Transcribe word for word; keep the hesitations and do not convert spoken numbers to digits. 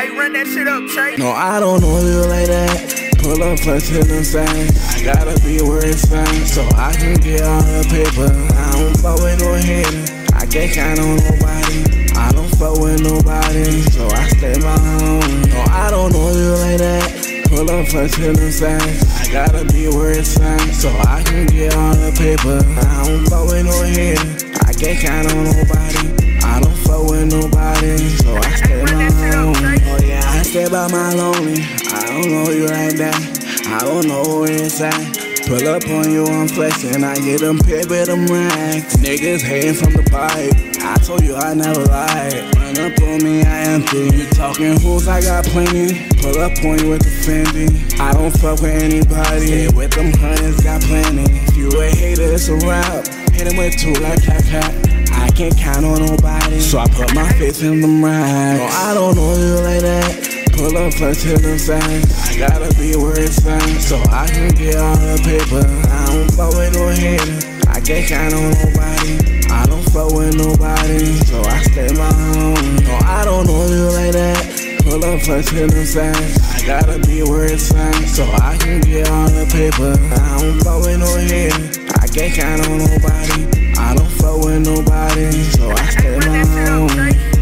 Hey, run that shit up, Trey. No, I don't know you like that. Pull up first to the side. I gotta be where it's at, so I can get all the paper. I don't fuck with no hater. I can't count on nobody. I don't fuck with nobody, so I stay my home. No, I don't know you like that. Pull up first to the side. I gotta be where it's at, so I can get all the paper. I don't fuck with no hater. I can't count on nobody. I don't fuck with nobody, so I stay my home. Oh yeah, I stay by my lonely. I don't know you like that. I don't know where it's at. Pull up on you, I'm flexing. I get them paper, them racks. Niggas hating from the pipe. I told you I never lied. Run up on me, I empty. You talking fools, I got plenty. Pull up on you with the Fendi. I don't fuck with anybody. Stay with them hunters, got plenty. If you a hater, it's a rap. Hit him with two like cat cat. I can't count on nobody, so I put my face in them racks. No, I don't know you like that. Pull up first to the side. I gotta be where it's at, so I can get all the paper. I don't fuck with no hater. I can't count on nobody. I don't fuck with nobody, so I stay my home. No, I don't know you like that. Pull up first to the side. I gotta be where it's at, so I can get all the paper. I don't fuck with no hater. I can't count on nobody. I don't fuck with nobody, so I stay my home.